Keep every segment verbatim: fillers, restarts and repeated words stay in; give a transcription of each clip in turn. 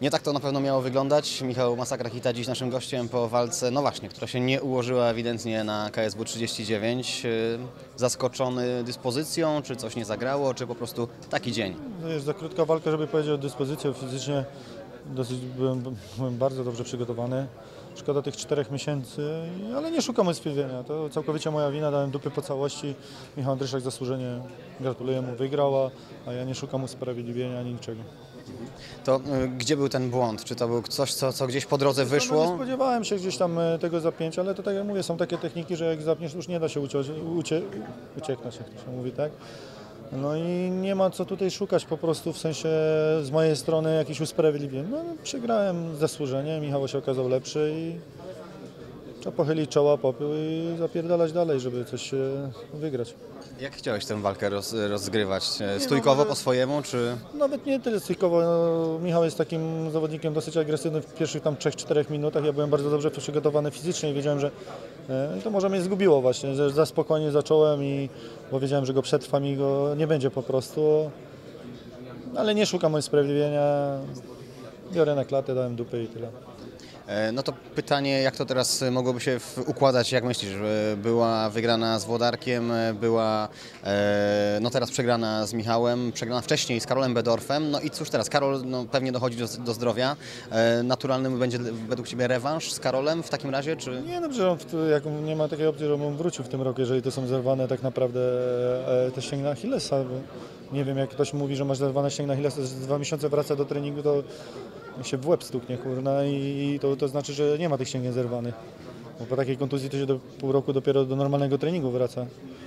Nie tak to na pewno miało wyglądać. Michał Masakra Kita dziś naszym gościem po walce, no właśnie, która się nie ułożyła ewidentnie na K S W trzydzieści dziewięć. Zaskoczony dyspozycją, czy coś nie zagrało, czy po prostu taki dzień? To jest za krótka walka, żeby powiedzieć o dyspozycji. Fizycznie dosyć byłem, byłem bardzo dobrze przygotowany. Szkoda tych czterech miesięcy, ale nie szukam usprawiedliwienia. To całkowicie moja wina, dałem dupy po całości. Michał Andryszak zasłużenie, gratuluję mu, wygrała, a ja nie szukam usprawiedliwienia ani niczego. To y, gdzie był ten błąd? Czy to był coś, co, co gdzieś po drodze wyszło? No, nie spodziewałem się gdzieś tam tego zapięcia, ale to tak jak mówię, są takie techniki, że jak zapniesz, już nie da się ucie ucie ucieknąć, jak to się mówi, tak? No i nie ma co tutaj szukać po prostu w sensie z mojej strony jakichś usprawiedliwień. No, przegrałem zasłużenie, Michał się okazał lepszy i trzeba pochylić czoła, popiół i zapierdalać dalej, żeby coś wygrać. Jak chciałeś tę walkę roz, rozgrywać? Stójkowo po swojemu, czy... Nawet nie tyle stójkowo. No, Michał jest takim zawodnikiem dosyć agresywnym w pierwszych tam trzech czterech minutach. Ja byłem bardzo dobrze przygotowany fizycznie i wiedziałem, że e, to może mnie zgubiło właśnie, że za spokojnie zacząłem i bo wiedziałem, że go przetrwam i go nie będzie po prostu. Ale nie szukam usprawiedliwienia. Biorę na klatę, dałem dupę i tyle. No to pytanie, jak to teraz mogłoby się układać, jak myślisz? Była wygrana z Włodarkiem, była no teraz przegrana z Michałem, przegrana wcześniej z Karolem Bedorfem, no i cóż teraz? Karol no, pewnie dochodzi do, do zdrowia. Naturalnym będzie według Ciebie rewanż z Karolem w takim razie, czy? Nie, no, że on, jak nie ma takiej opcji, że on wrócił w tym roku, jeżeli to są zerwane tak naprawdę te ścięgna Achillesa. Nie wiem, jak ktoś mówi, że masz zerwane ścięgna Achillesa, że dwa miesiące wraca do treningu, to się w łeb stuknie, kurna, i to, to znaczy, że nie ma tych ścięgien zerwanych. Bo po takiej kontuzji to się do pół roku dopiero do normalnego treningu wraca.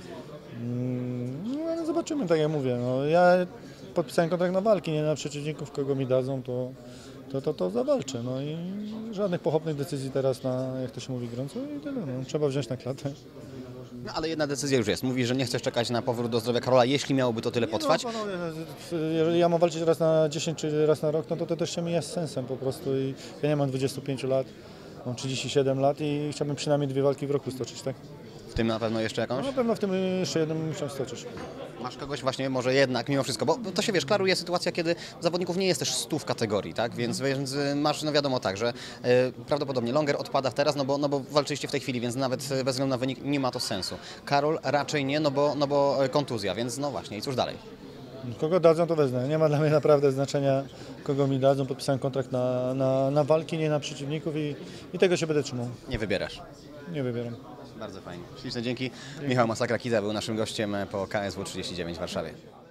No ale zobaczymy, tak jak mówię. No, ja podpisałem kontrakt na walki, nie na przeciwników, kogo mi dadzą, to, to, to, to zawalczę. No i żadnych pochopnych decyzji teraz na, jak to się mówi, gorąco i tyle. No, trzeba wziąć na klatę. No, ale jedna decyzja już jest. Mówisz, że nie chcesz czekać na powrót do zdrowia Karola, jeśli miałoby to tyle potrwać. Nie, no, panowie, jeżeli ja mam walczyć raz na dziesięć czy raz na rok, no to to też się mija z sensem po prostu. I ja nie mam dwudziestu pięciu lat, mam trzydzieści siedem lat i chciałbym przynajmniej dwie walki w roku stoczyć, tak? W tym na pewno jeszcze jakąś? No, na pewno w tym jeszcze jedną musiałem stoczyć. Masz kogoś właśnie może jednak mimo wszystko, bo to się wiesz, klaruje sytuacja, kiedy zawodników nie jest też stu w kategorii, tak? Więc, więc masz, no wiadomo tak, że e, prawdopodobnie Longer odpada teraz, no bo, no bo walczyliście w tej chwili, więc nawet bez względu na wynik nie ma to sensu. Karol raczej nie, no bo, no bo kontuzja, więc no właśnie i cóż dalej? Kogo dadzą, to wezmę. Nie ma dla mnie naprawdę znaczenia, kogo mi dadzą. Podpisałem kontrakt na, na, na walki, nie na przeciwników i, i tego się będę trzymał. Nie wybierasz? Nie wybieram. Bardzo fajnie. Śliczne dzięki. Michał Masakra Kita był naszym gościem po K S W trzydzieści dziewięć w Warszawie.